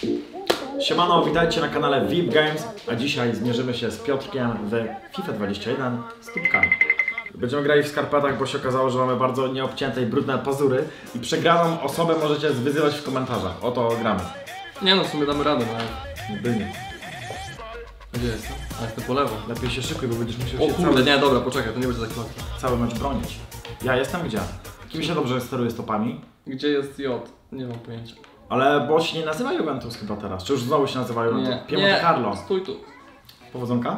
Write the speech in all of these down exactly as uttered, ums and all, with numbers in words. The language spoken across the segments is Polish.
Siemano, witajcie na kanale V I P Games, a dzisiaj zmierzymy się z Piotrkiem w FIFA dwadzieścia jeden z tubkami. Będziemy grali w skarpetach, bo się okazało, że mamy bardzo nieobcięte i brudne pazury i przegraną osobę możecie zwyzywać w komentarzach. Oto gramy. Nie no, w sumie damy radę, no. By nie. Gdzie jestem? A jestem po lewo. Lepiej się szykuj, bo będziesz musiał O się kurde, cały, nie, dobra, poczekaj, to nie będzie tak łatwo. cały mecz bronić. Ja jestem gdzie? Kim się dobrze steruje stopami? Gdzie jest J? Nie mam pojęcia. Ale bo się nie nazywa Juventus chyba teraz. Czy już znowu się nazywa Juventus? Nie, Piemonte nie, Carlo. stój tu. Powodzonka?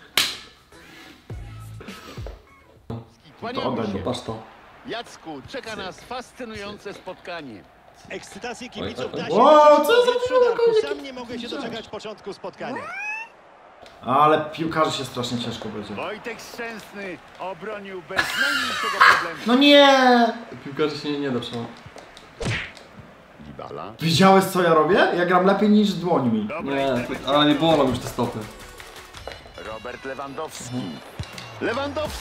To oddaj mnie. Patrz to. Jacku, czeka nas fascynujące spotkanie. Ekscytację kibiców da się Wow, wyczuć co za po piłka, pierwszym Sam nie mogę się doczekać początku spotkania. Ale piłkarzy się strasznie ciężko będzie. Wojtek Szczęsny obronił bez najmniejszego problemu. No nie! Piłkarzy się nie, nie da przełamać. Dybala. Widziałeś co ja robię? Ja gram lepiej niż dłońmi. Dobra Nie, interwencja. to, ale nie bolą już te stopy. Robert Lewandowski. Lewandowski!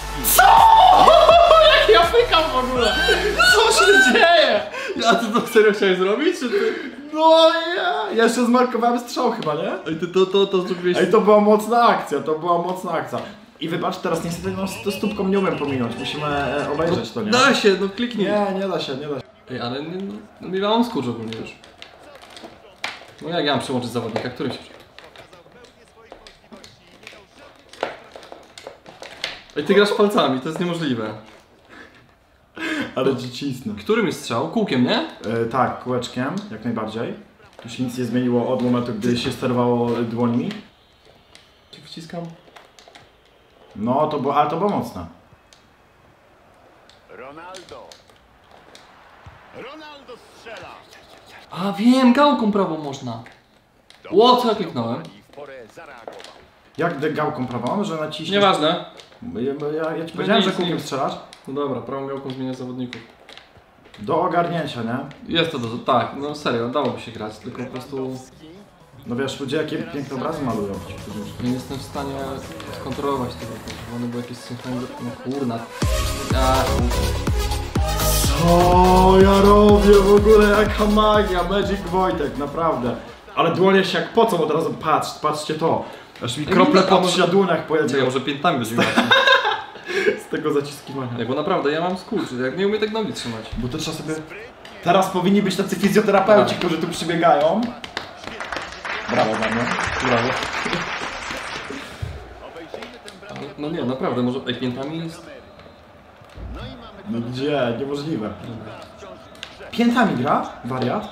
Ja pykam w ogóle! Co się dzieje? A ty to serio chciałeś zrobić, czy ty? No ja! Ja jeszcze zmarkowałem strzał chyba, nie? Ej, ty to, to, to zrobiłeś... Ej, to była mocna akcja, to była mocna akcja. I wybacz, teraz niestety no, to stópką nie umiem pominąć, musimy e, obejrzeć to, nie? Da się, no kliknij. Nie, nie da się, nie da się. Ej, ale nie, no, no, ja mam skurcz ogólnie już. No jak ja mam przełączyć zawodnika, który się... Ej, ty grasz palcami, to jest niemożliwe. Ale ci cisnę. Którym jest strzał? Kółkiem, nie? E, tak, kółeczkiem, jak najbardziej. Tu się nic nie zmieniło od momentu, gdy się sterowało dłońmi. Czy wciskam? No, to było, ale to było mocne. Ronaldo. Ronaldo strzela. A wiem, gałką prawą można. Ło, co ja kliknąłem? I w porę zareagował. Jak gdy gałką prawą, że naciśniesz... Nieważne. Ja, ja, ja ci powiedziałem, że nic, kółkiem nic. strzelasz. No dobra, prawą gałką zmienia zawodników. Do ogarnięcia, nie? Jest to, do, tak, no serio, dałoby się grać, tylko po prostu No wiesz, ludzie jakie piękne obrazy malują. nie jestem w stanie skontrolować tego, żeby one były jakieś synchronizowane. No kurna. A, Co ja robię w ogóle, jaka magia, Magic Wojtek, naprawdę. Ale dłonie się jak pocą od razu, patrz, patrzcie to. Aż mi krople a po może- na dłoniach pojadzie czekaj, może piętami będziemy grać. z tego zaciskiwania. Jak, bo naprawdę, ja mam skurcz, jak nie umiem tak nogi trzymać. Bo to trzeba sobie... Teraz powinni być tacy fizjoterapeuci, którzy tu przybiegają. Brawo, mamy. Brawo. Obejrzyjmy tę bramkę. Ale, no nie, naprawdę, może ej, piętami jest... No i mamy No gdzie? Niemożliwe. Piętami gra? Wariat?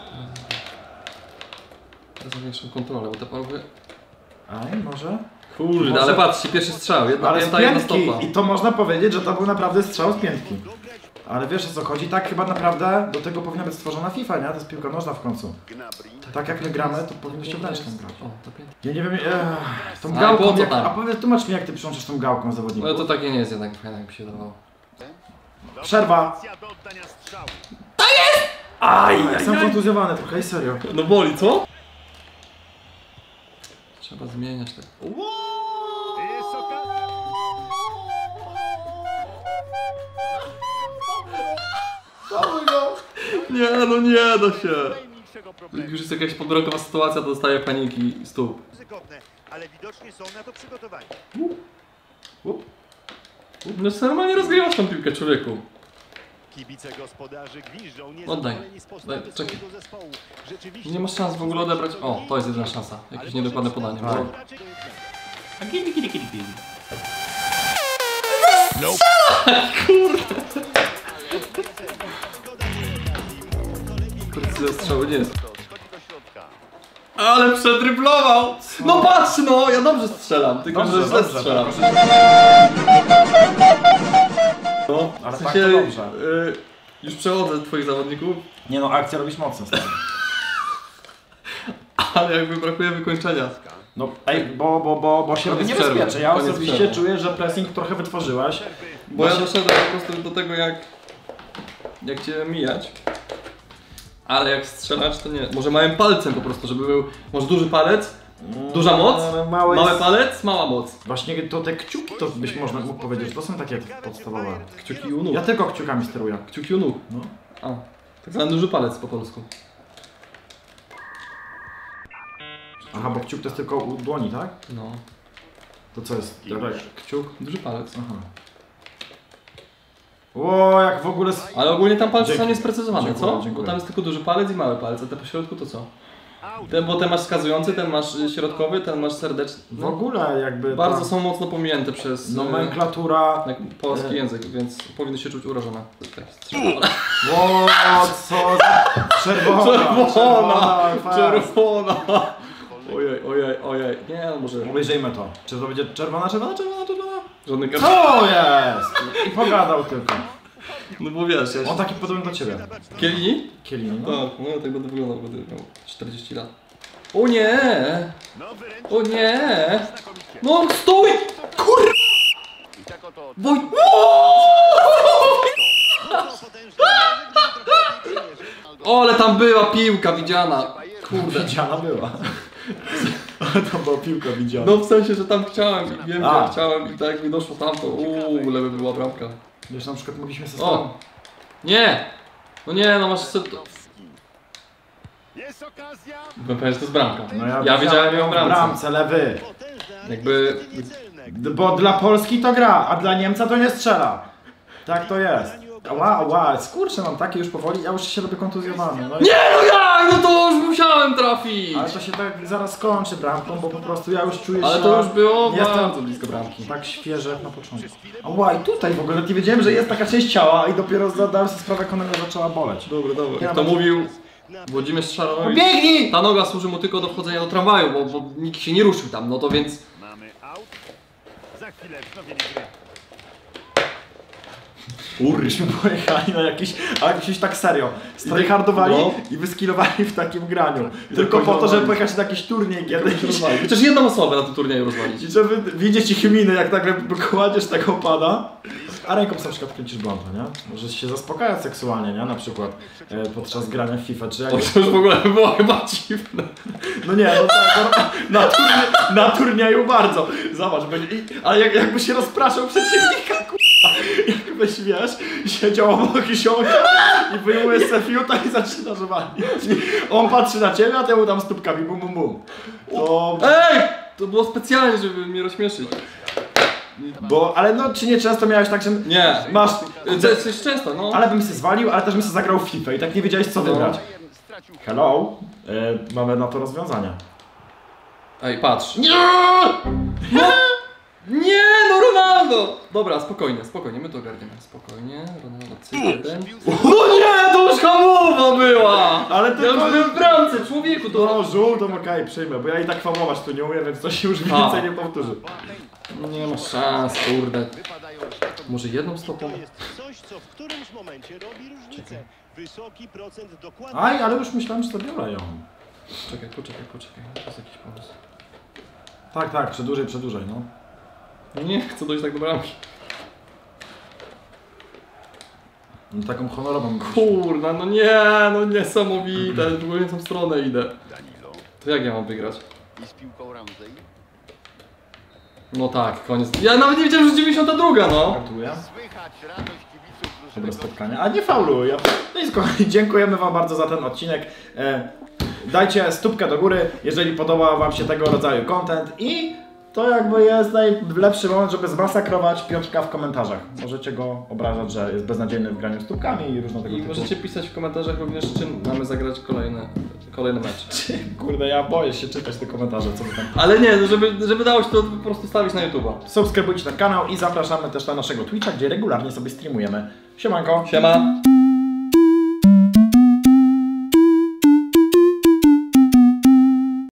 Teraz mam większą kontrolę, bo te panowie... Aj, może? Kurde, Może- ale patrzcie, pierwszy strzał, jedna Ale z pięta, jedna piętki. stopa. I to można powiedzieć, że to był naprawdę strzał z piętki. Ale wiesz o co chodzi? Tak chyba naprawdę do tego powinna być stworzona FIFA, nie? To jest piłka nożna w końcu. Gnabry. Tak jak my gramy, to powinniście w ręcznym grać. O, to pięta. Ja nie wiem, ee, tą A, gałką, po co jak, tam? a powiedz, tłumacz mi jak ty przyłączysz tą gałką zawodników. No to takie nie jest jednak fajne, jak mi się wydawało. Przerwa! Akcja do oddania strzału. Aj, jestem kontuzjowany trochę i serio. No boli, co? Trzeba zmieniać tak. Jest okazja. Nie, no nie da się. Najmniejszego problemu. Jak już jest jakaś podbramkowa sytuacja, to dostaje paniki stóp. Ryzykowne, ale widocznie są na to przygotowani. Up. No co normalnie rozgrywasz tą piłkę, człowieku. Kibice gospodarzy gwiżdżą Oddaj. niezadowoleni z postawy Daj, czekaj. swojego zespołu. Rzeczywiście Nie masz szans w ogóle odebrać. O, to jest jedyna szansa. Jakieś niedokładne podanie. Tak. Bo... Precyzja strzały nie jest. Schodzi do środka. Ale przedryblował! No patrz no, ja dobrze strzelam, tylko Dobrze, że źle dobrze, strzelam. dobrze. No, Ale w tak sensie, to dobrze. y, już przechodzę twoich zawodników, Nie no, akcja robisz mocno. stary. ale jakby brakuje wykończenia. No ej, bo, bo, bo, bo się robi Koniec przerwy. niebezpiecznie. Ja Koniec osobiście przerwy. czuję, że pressing trochę wytworzyłeś. Bo ja Właśnie- doszedłem po prostu do tego jak... jak cię mijać. Ale jak strzelać to nie. Może małym palcem po prostu, żeby był... Może duży palec, duża moc, No, małe mały jest- palec, mała moc. Właśnie to te kciuki to byś można mógł powiedzieć, że to są takie podstawowe. Kciuki u nóg. Ja tylko kciukami steruję. Kciuki u nóg. No. A, tak zwany duży palec po polsku. Aha, bo kciuk to jest tylko u dłoni, tak? No. To co jest? Dobra, kciuk? Duży palec. Aha. Ło, jak w ogóle... s- Ale ogólnie tam palce Dzięki. są niesprecyzowane, Dziękuję, co? dziękuję. Bo tam jest tylko duży palec i mały palec, a te po środku to co? Ten, bo ten masz wskazujący, ten masz y, środkowy, ten masz serdeczny. W ogóle jakby... Bardzo ta są mocno pominięte przez y, nomenklatura... jak polski e. język, więc powinny się czuć urażone. Tak, strzela. Ło, co za... Czerwona! Czerwona! fest. Czerwona! Ojej, ojej, ojej. Nie, no może Obejrzyjmy to. Czy to będzie czerwona, czerwona, czerwona, czerwona? żadny kart. Co jest? I pogadał tylko. No bo wiesz, ja On taki podobny do ciebie. Kielini? Kielini, no. Tak, no ja tak będę wyglądał, będę miał czterdzieści lat. O nie! No wręcz O nie! znakomicie. No stój! Kur... I tak oto Woj... mocno potężny, może gdyby trochę lepiej przymierzył. O, ale tam była piłka widziana. Kurde. Widziana była. To była piłka widziana. No w sensie, że tam chciałem i wiem, A. że chciałem i tak jak mi doszło tamto, uuu, lewy była bramka. Wiesz, na przykład mogliśmy sobie... O! Nie! No nie, no masz sobie... Jest okazja. Byłem pewien, że to jest bramka. No ja, Ja widziałem ją w w bramce. bramce, lewy. Potężny, ale Jakby- niestety niecelny. D- Bo dla Polski to gra, a dla Niemca to nie strzela. Tak to jest. Ła, ła, skurczę mam takie już powoli, ja już się robię kontuzjowany. No i... Nie no jak? No to już musiałem trafić! Ale to się tak zaraz skończy bramką, bo po prostu ja już czuję się... Ale to już było Jestem bardzo blisko bramki. tak świeże jak na początku. A ła, i tutaj w ogóle, nawet nie wiedziałem, że jest taka część ciała i dopiero zadałem sobie sprawę, jak ona mnie zaczęła boleć. Dobra, dobra. Ja Jak to mam- mówił Włodzimierz Szaranowicz, Biegnij! ta noga służy mu tylko do wchodzenia do tramwaju, bo, bo nikt się nie ruszył tam, no to więc... Mamy out. Za chwilę wznowienie gry. Urryśmy pojechali na jakiś, ale jakiś tak serio. Stryhardowali No. i wyskilowali w takim graniu. Tylko po to, żeby pojechać na jakiś turniej kiedyś. Chociaż jedną osobę na tym turnieju rozwalić. I żeby widzieć ich miny, jak nagle kładziesz tego pada, a ręką sobie na przykład kręcisz blondę, nie? Możesz się zaspokajać seksualnie, nie? Na przykład e, podczas grania w FIFA, czy jak... To już w ogóle by było chyba dziwne. No nie, no tak, no, na, turnie, na turnieju bardzo. Zobacz, będzie, i, ale jak, jakby się rozpraszał przeciwnika, kurwa. Jakbyś, wiesz, siedział obok ziomka i wyjmuje se fiuta i zaczyna żywalić. On patrzy na ciebie, a ty mu tam stópkami bum bum bum. To... Ej! To było specjalnie, żeby mnie rozśmieszyć. Bo, ale no, czy nie często miałeś tak, że Nie. masz... To jest coś często, no. Ale bym się zwalił, ale też bym się zagrał w FIFA i tak nie wiedziałeś co No. wybrać. Hello, e, mamy na to rozwiązania. Ej, patrz. Nie! No! Nie, no Ronaldo! Dobra, spokojnie, spokojnie, my to ogarniemy. Spokojnie, Ronaldo cyk jeden. No nie, to już hamowa była! Ale Ja to już byłem w bramce, człowieku, to... No, żółtą okej, przyjmę, bo ja i tak famować tu nie umiem, więc coś się już A. więcej nie powtórzy. No nie ma szans, kurde. Wypadają światło. Może jedną stopą? To jest coś, co w którymś momencie robi różnicę. Wysoki procent dokładnie. Aj, ale już myślałem, że zabiorę ją. Czekaj, poczekaj, poczekaj, to jest jakiś pomysł. Tak, tak, przedłużej, przedłużej, no. Nie chcę dojść tak do bramki. No taką honorową. Kurna, no nie, no niesamowite, w ogóle nie w tą stronę idę. Danilo To jak ja mam wygrać? i z piłką Ramsey. No tak, koniec. Ja nawet nie wiedziałem, że dziewięćdziesiąta druga, no. Słychać Gratuluję. radość kibiców Dobre drużyny. spotkanie. A nie fauluj. No i kochani, dziękujemy wam bardzo za ten odcinek. E, dajcie stópkę do góry, jeżeli podoba wam się tego rodzaju content i to jakby jest najlepszy moment, żeby zmasakrować Piotrka w komentarzach. Możecie go obrażać, że jest beznadziejny w graniu stópkami i różne tego I typu. możecie pisać w komentarzach również, czy mamy zagrać kolejny, kolejny mecz. Kurde, ja boję się czytać te komentarze, co wy tam. Ale nie, no żeby, żeby dało się to po prostu stawić na YouTube'a. Subskrybujcie ten kanał i zapraszamy też na naszego Twitcha, gdzie regularnie sobie streamujemy. Siemanko! Siema!